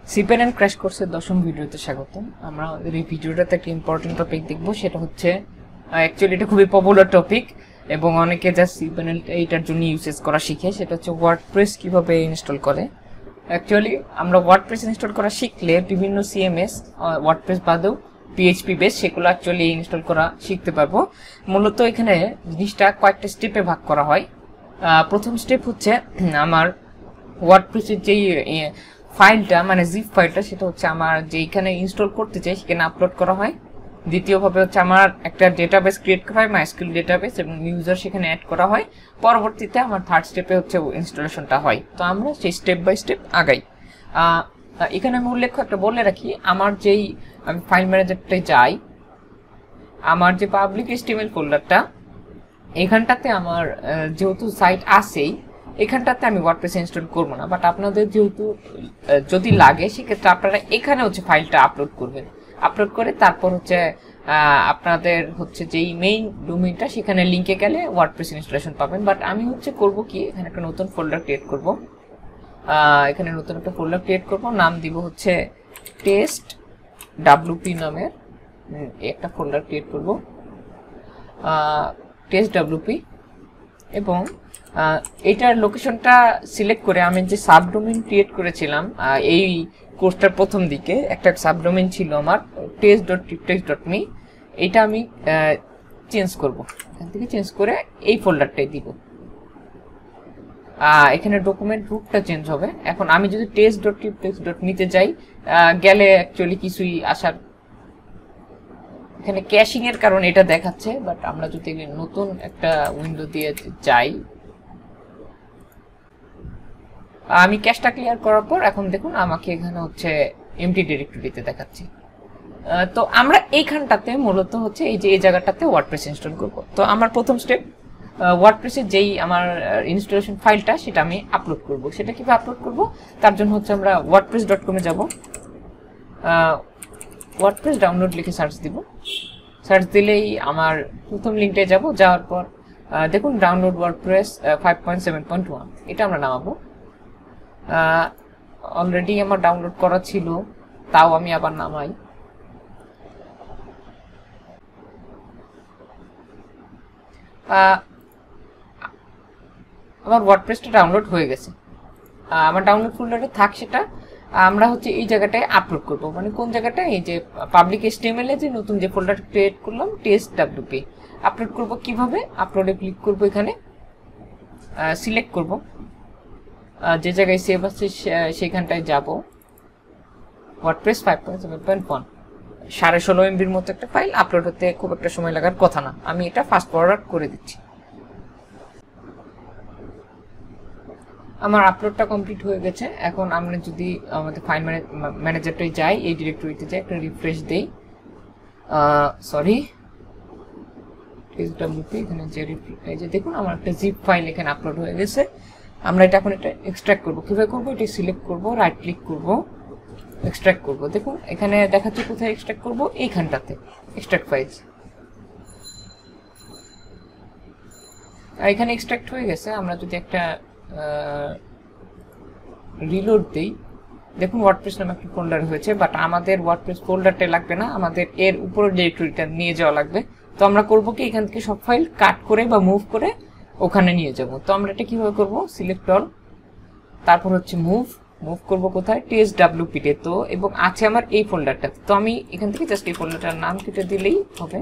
CPN crash কোর্সের 10ম ভিডিওতে স্বাগতম। আমরা আমাদের এই ভিডিওটাতে একটা ইম্পর্টেন্ট টপিক দেখব, সেটা হচ্ছে অ্যাকচুয়ালি এটা খুবই পপুলার টপিক এবং অনেকে যা সিপিএন এইটার জন্য ইউজেস করা শিখে, সেটা হচ্ছে ওয়ার্ডপ্রেস কিভাবে ইনস্টল করে। অ্যাকচুয়ালি আমরা ওয়ার্ডপ্রেস ইনস্টল করা শিখলে বিভিন্ন সিএমএস ওয়ার্ডপ্রেস বাদেও পিএইচপি বেস সেগুলো অ্যাকচুয়ালি ইনস্টল করা শিখতে পারবো। মূলত এখানে জিনিসটা কয়েকটা স্টেপে ভাগ করা হয়। প্রথম স্টেপ হচ্ছে আমার ওয়ার্ডপ্রেসের যেই ফাইলটা মানে জিপ ফাইলটা, সেটা হচ্ছে আমার যেখানে ইনস্টল করতে চাই সেখানে আপলোড করা হয়। দ্বিতীয়ভাবে হচ্ছে আমার একটা ডেটাবেস ক্রিয়েট করা হয়, মাইস্কুয়েল ডেটাবেস, এবং ইউজার সেখানে অ্যাড করা হয়। পরবর্তীতে আমার থার্ড স্টেপে হচ্ছে ইনস্টলেশনটা হয়। তো আমরা সেই স্টেপ বাই স্টেপ আগাই। এখানে আমি উল্লেখ্য একটা বলে রাখি, আমার যেই আমি ফাইল ম্যানেজারটায় যাই, আমার যে পাবলিক এইচটিএমএল ফোল্ডারটা, এখানটাতে আমার যেহেতু সাইট আছেই, এখানটাতে আমি ওয়ার্ডপ্রেস ইনস্টল করবো না, বাট আপনাদের যেহেতু যদি লাগে সেক্ষেত্রে আপনারা এখানে হচ্ছে ফাইলটা আপলোড করবেন। আপলোড করে তারপর হচ্ছে আপনাদের হচ্ছে যেই মেইন ডোমেইনটা সেখানে লিঙ্কে গেলে ওয়ার্ডপ্রেস ইনস্টলেশন পাবেন। বাট আমি হচ্ছে করব কি, এখানে একটা নতুন ফোল্ডার ক্রিয়েট করব। এখানে নতুন একটা ফোল্ডার ক্রিয়েট করব, নাম দিব হচ্ছে টেস্ট ডাব্লিউপি নামের একটা ফোল্ডার ক্রিয়েট করব, টেস্ট ডাব্লিউপি। এবং এইটার লোকেশনটা সিলেক্ট করে আমি যে সাবডোমেইন ক্রিয়েট করেছিলাম এই কোর্সটার প্রথম দিকে, একটা সাবডোমেইন ছিল আমার test.tiptext.me, এইটা আমি চেঞ্জ করব। এখান থেকে চেঞ্জ করে এই ফোল্ডারটাই দিব। এখানে ডকুমেন্ট রুটটা চেঞ্জ হবে। এখন আমি যদি test.tiptext.me তে যাই, গেলে অ্যাকচুয়ালি কিছুই আসার, এখানে ক্যাশিং এর কারণে এটা দেখাচ্ছে। বাট আমরা যদি নতুন একটা উইন্ডো দিয়ে যাই, আমি ক্যাশটা ক্লিয়ার করার পর এখন দেখুন আমাকে এখানে হচ্ছে এমটি ডিরেক্টরিতে দেখাচ্ছে। তো আমরা এইখানটাতে মূলত হচ্ছে এই যে এই জায়গাটাতে ওয়ার্ডপ্রেস ইনস্টল করব। তো আমার প্রথম স্টেপ, ওয়ার্ডপ্রেসের যেই আমার ইনস্টলেশন ফাইলটা সেটা আমি আপলোড করব। সেটা কিভাবে আপলোড করব, তার জন্য হচ্ছে আমরা wordpress.com-এ যাব, ওয়ার্ডপ্রেস ডাউনলোড লিখে সার্চ দিব। সার্চ দিলেই আমার প্রথম লিঙ্কটায় যাব। যাওয়ার পর দেখুন ডাউনলোড ওয়ার্ডপ্রেস 5.7.1 এটা আমরা নামাবো। অলরেডি আমার ডাউনলোড করা ছিল, তাও আমি আবার নামাই। আমার ওয়ার্ডপ্রেসটা ডাউনলোড হয়ে গেছে। আমার ডাউনলোড ফোল্ডারে থাক, সেটা আমরা হচ্ছে এই জায়গাটায় আপলোড করব। মানে কোন জায়গাটায়, এই যে পাবলিক এইচটিএমএল এ যে নতুন যে ফোল্ডার ক্রিয়েট করলাম টেস্ট ডাব্লিউপি, আপলোড করব কিভাবে, আপলোডে ক্লিক করব, এখানে সিলেক্ট করব, যে জায়গায় সেভ আছে সেখানটায় যাব। ওয়ার্ডপ্রেস 5.7.1 16.5 MB মতো একটা ফাইল, আপলোড হতে খুব একটা সময় লাগার কথা না। আমি এটা ফাস্ট ফরওয়ার্ড করে দিচ্ছি। আমার আপলোডটা কমপ্লিট হয়ে গেছে। এখন আমরা যদি আমাদের ফাইল ম্যানেজারটাই যাই, এই ডিরেক্টরিতে যাই, একটা রিফ্রেশ দেই, সরি টেস্ট.ডাব্লিউপি, এখানে যে এই যে দেখুন আমার একটা জিপ ফাইল এখানে আপলোড হয়ে গেছে। আমরা এটা এখন এটা এক্সট্রাক্ট করব। কিভাবে করব, এটা সিলেক্ট করব, রাইট ক্লিক করব, এক্সট্রাক্ট করব। দেখুন এখানে দেখাচ্ছে কোথায় এক্সট্রাক্ট করব, এইখানটাতে এক্সট্রাক্ট ফাইলস। এখানে এক্সট্রাক্ট হয়ে গেছে। আমরা যদি একটা রিলোড দেই, দেখুন ওয়ার্ডপ্রেস নামে একটা ফোল্ডার হয়েছে। বাট আমাদের ওয়ার্ডপ্রেস ফোল্ডারটা লাগবে না, আমাদের এর উপরের ডিরেক্টরিটা নিয়ে যাওয়া লাগবে। তো আমরা করব কি, এখান থেকে সব ফাইল কাট করে বা মুভ করে ওখানে নিয়ে যাব। তো আমরা এটা কিভাবে করব, সিলেক্ট অল, তারপর হচ্ছে মুভ করব কোথায়, টেস্ট ডাব্লিউপি তে। তো এবং আছে আমার এই ফোল্ডারটা, তো আমি এখান থেকে জাস্ট এই ফোল্ডারটার নাম কেটে দিলেই হবে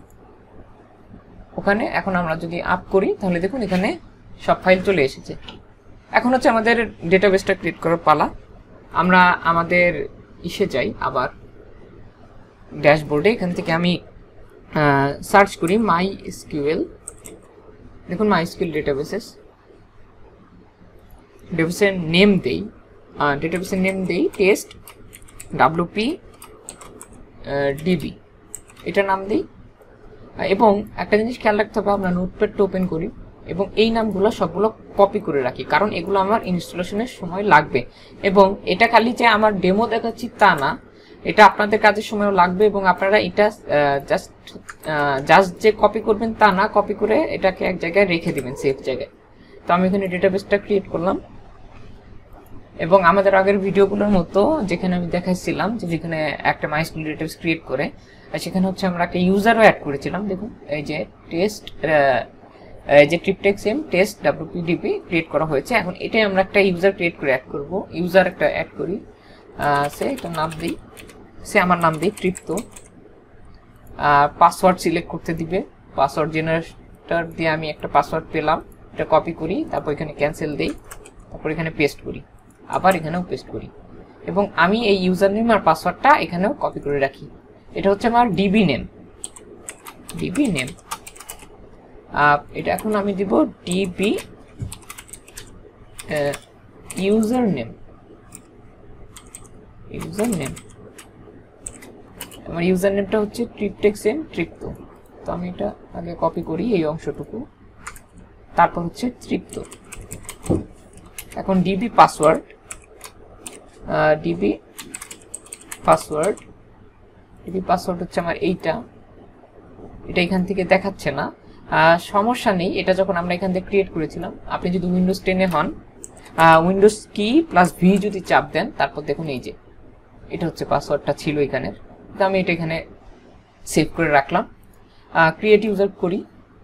ওখানে। এখন আমরা যদি আপ করি তাহলে দেখুন এখানে সব ফাইল চলে এসেছে। এখন হচ্ছে আমাদের ডেটাবেসটা ক্রিয়েট করার পালা। আমরা আমাদের ইসে যাই, আবার ড্যাশবোর্ডে, এখান থেকে আমি সার্চ করি MySQL। দেখুন MySQL ডেটাবেসের নেম দেই, টেস্ট ডাব্লিউপি ডিবি, এটা নাম দিই। এবং একটা জিনিস খেয়াল রাখতে হবে, আমরা নোটপ্যাডটা ওপেন করি এবং এই নামগুলো সবগুলো কপি করে রাখি, কারণ এগুলো আমার ইনস্টলেশনের সময় লাগবে। এবং এটা খালি যে আমার ডেমো দেখাচ্ছি তা না, এটা আপনাদের কাজের সময়ও লাগবে। এবং আপনারা এটা জাস্ট যে কপি করবেন তা না, কপি করে এটাকে এক জায়গায় রেখে দিবেন, সেফ জায়গায়। তো আমি এখানে ডেটাবেসটা ক্রিয়েট করলাম। এবং আমাদের আগের ভিডিওগুলোর মতো যেখানে আমি দেখাইছিলাম যে যেখানে একটা মাইস্কুল ডেটাবেস ক্রিয়েট করে, সেখানে হচ্ছে আমরা একটা ইউজারও অ্যাড করেছিলাম। দেখুন এই যে টেস্ট যে ট্রিপটেক্স এম টেস্ট wpdb ক্রিয়েট করা হয়েছে। এখন এটাই আমরা একটা ইউজার ক্রিয়েট করে অ্যাড করব। ইউজার একটা অ্যাড করি, সে একটা নাম দিই, সে আমার নাম দিই তৃপ্ত। পাসওয়ার্ড সিলেক্ট করতে দিবে, পাসওয়ার্ড জেনারেটর দিয়ে আমি একটা পাসওয়ার্ড পেলাম, এটা কপি করি, তারপর এখানে ক্যান্সেল দিই, তারপর এখানে পেস্ট করি, আবার এখানেও পেস্ট করি, এবং আমি এই ইউজার নেম আর পাসওয়ার্ডটা এখানেও কপি করে রাখি। এটা হচ্ছে আমার ডিবি নেম। এটা এখন আমি দিব ডিবি ইউজার নেম। আমার ইউজার নেমটা হচ্ছে ট্রিপটেক্স এম তৃপ্ত। তো আমি এটা আগে কপি করি এই অংশটুকু, তারপর হচ্ছে তৃপ্ত। এখন ডিবি পাসওয়ার্ড হচ্ছে আমার এটা এখান থেকে দেখাচ্ছে না, সমস্যা নেই। এটা যখন আমরা এখান থেকে ক্রিয়েট করেছিলাম, আপনি যদি উইন্ডোজ 10-এ হন, উইন্ডোজ কি প্লাস ভি যদি চাপ দেন, তারপর দেখুন এই যে এটা হচ্ছে পাসওয়ার্ডটা ছিল এখানের। তো আমি এটা এখানে সেভ করে রাখলাম। ক্রিয়েট ইউজার করি,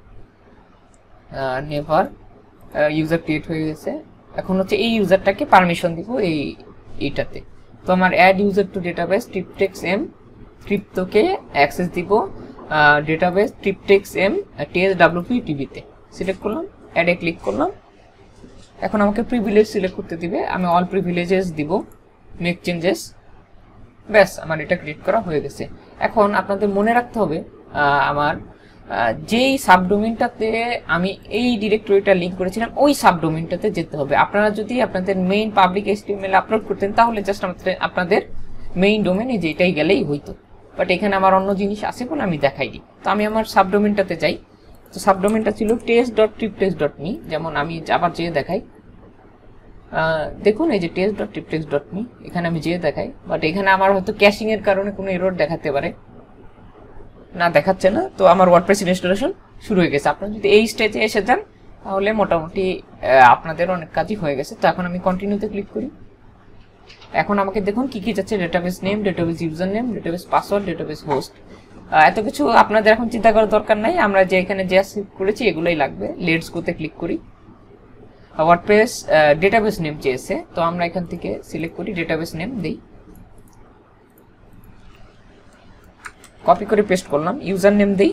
নেভার ইউজার ক্রিয়েট হয়ে গেছে। এখন হচ্ছে এই ইউজারটাকে পারমিশন দিব এইটাতে। তো আমার অ্যাড ইউজার টু ডেটাবেস ট্রিপটেক্স এম তৃপ্তকে অ্যাক্সেস দিব ডেটাবেস ট্রিপটেক্স এম টেস্ট wpdb তে। সিলেক্ট করলাম, অ্যাডে ক্লিক করলাম। এখন আমাকে প্রিভিলেজ সিলেক্ট করতে দিবে, আমি অল প্রিভিলেজেস দিব, মেক চেঞ্জেস। ব্যাস, আমার এটা ক্রিয়েট করা হয়ে গেছে। এখন আপনাদের মনে রাখতে হবে আমার যেই সাবডোমেনটাতে আমি এই ডিরেক্টরিটা লিঙ্ক করেছিলাম ওই সাবডোমেনটাতে যেতে হবে। আপনারা যদি আপনাদের মেইন পাবলিক HTML আপলোড করতেন তাহলে জাস্ট আপনাদের মেইন ডোমেনে যেটাই গেলেই হইতো, বাট এখানে আমার অন্য জিনিস আছে বলে আমি দেখাই দিই। তো আমি আমার সাবডোমেনটাতে যাই। তো সাবডোমেনটা ছিল test.triptext.me, যেমন আমি আবার যেয়ে দেখাই, দেখুন এই যে test.triptext.me, এখানে আমি যেয়ে দেখাই, বাট এখানে আমার হয়তো ক্যাশিং এর কারণে কোনো এরর দেখাতে পারে, না দেখাচ্ছে না। তো আমার ওয়ার্ডপ্রেস ইনস্টলেশন শুরু হয়ে গেছে। আপনারা যদি এই স্টেজে এসে যান তাহলে মোটামুটি আপনাদের অনেক কাজই হয়ে গেছে। তো এখন আমি কন্টিনিউতে ক্লিক করি। এখন আমাকে দেখুন কি কি যাচ্ছে, database name, database user name, database password, database host. এত কিছু আপনাদের এখন চিন্তা করার দরকার নাই, আমরা যে এখানে যে সেভ করেছি এগুলোই লাগবে। লেটস গোতে ক্লিক করি। ওয়ার্ডপ্রেস ডেটাবেস নেম চেয়েছে, তো আমরা এখান থেকে সিলেক্ট করি, ডেটাবেস নেম দেই, কপি করে পেস্ট করলাম, ইউজার নেম দেই,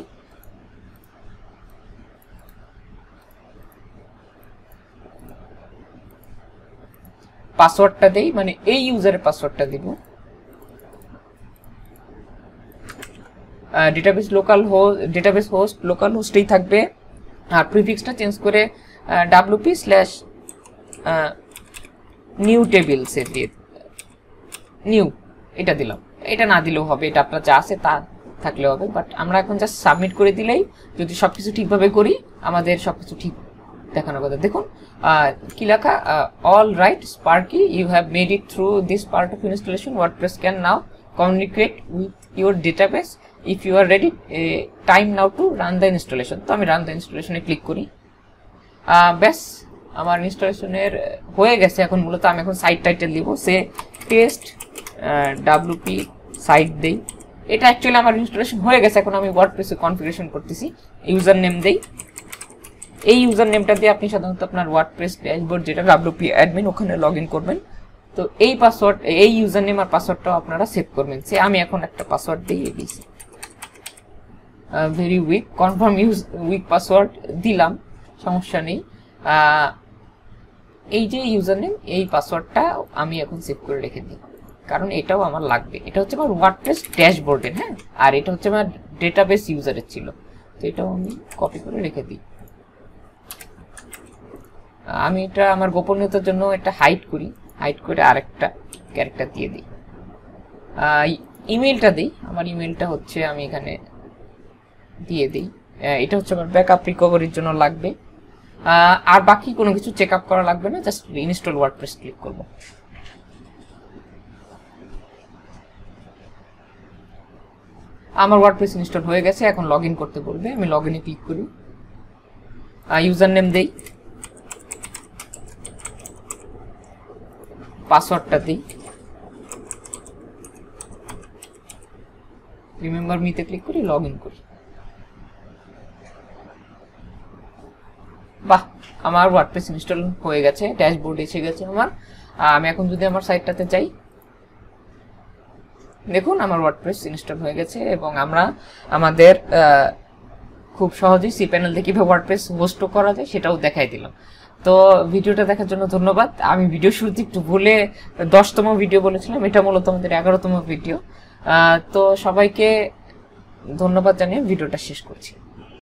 পাসওয়ার্ডটা দেই, মানে এই ইউজারের পাসওয়ার্ডটা দিব। ডেটাবেস হোস্ট লোকাল হোস্টেই থাকবে, আর প্রিফিক্সটা চেঞ্জ করে wp/new tables এ দিয়ে নিউ এটা দিলাম। এটা না দিলেও হবে, এটা আপনার যা আছে তা থাকলে হবে, বাট আমরা এখন জাস্ট সাবমিট করে দিলেই, যদি সবকিছু ঠিকভাবে করি আমাদের সবকিছু ঠিক দেখানোর কথা। দেখুন কি লেখা, all right sparky, you have made it through this part of installation, WordPress can now communicate with your database, if you are ready, time now to run the installation. তো আমি রান দ্য ইনস্টলেশনে ক্লিক করি। ব্যাস, আমার ইনস্টলেশনের হয়ে গেছে। এখন মূলত আমি এখন সাইট টাইটেল দিব, সে টেস্ট wp সাইট দেই। এটা অ্যাকচুয়ালি আমার ইনস্টলেশন হয়ে গেছে। এখন আমি ওয়ার্ডপ্রেসে কনফিগারেশন করতেছি, ইউজার নেম দেই। এই ইউজার নেমটা দিয়ে আপনি সাধারণত আপনার ওয়ার্ডপ্রেস ড্যাশবোর্ড যেটা wp অ্যাডমিন, ওখানে লগ ইন করবেন। তো এই পাসওয়ার্ড, এই ইউজার নেম আর পাসওয়ার্ডটাও আপনারা সেভ করবেন। সে আমি এখন একটা পাসওয়ার্ড দিই, ABC very weak, confirm weak password দিলাম, সমস্যা নেই। এই যে ইউজার নেম, এই পাসওয়ার্ডটা আমি এখন সেভ করে রেখে দিই, কারণ এটাও আমার লাগবে। এটা হচ্ছে আমার ওয়ার্ডপ্রেস ড্যাশবোর্ডের, হ্যাঁ, আর এটা হচ্ছে আমার ডেটাবেস ইউজারের ছিল, তো এটাও আমি কপি করে রেখে দিই। আমি এটা আমার গোপনীয়তার জন্য এটা হাইড করি, হাইড করে আরেকটা ক্যারেক্টার দিয়ে দিই। ইমেলটা দিই, আমার ইমেলটা হচ্ছে আমি এখানে দিয়ে দিই। এটা হচ্ছে আমার ব্যাকআপ রিকভারির জন্য লাগবে, আর বাকি কোনো কিছু চেক আপ করা লাগবে না, জাস্ট ইনস্টল ওয়ার্ডপ্রেস ক্লিক করব। আমার ওয়ার্ডপ্রেস ইনস্টল হয়ে গেছে, এখন লগ ইন করতে বলবে, আমি লগ ইনে ক্লিক করি, ইউজার নেম দেই, পাসওয়ার্ডটা দিই, রিমেম্বার মিতে ক্লিক করি, লগ ইন করি। বাহ, আমার ওয়ার্ডপ্রেস ইনস্টল হয়ে গেছে, ড্যাশবোর্ড এসে গেছে আমার। আমি এখন যদি আমার সাইটটাতে যাই, দেখুন আমার ওয়ার্ডপ্রেস ইনস্টল হয়ে গেছে এবং আমরা আমাদের খুব সহজেই cPanel থেকে কিভাবে ওয়ার্ডপ্রেস হোস্ট করা যায় সেটাও দেখাই দিলাম। তো ভিডিওটা দেখার জন্য ধন্যবাদ। আমি ভিডিও শুরুতে একটু ভুলে 10তম ভিডিও বলেছিলাম, এটা মূলত আমাদের 11তম ভিডিও। তো সবাইকে ধন্যবাদ জানিয়ে ভিডিওটা শেষ করছি।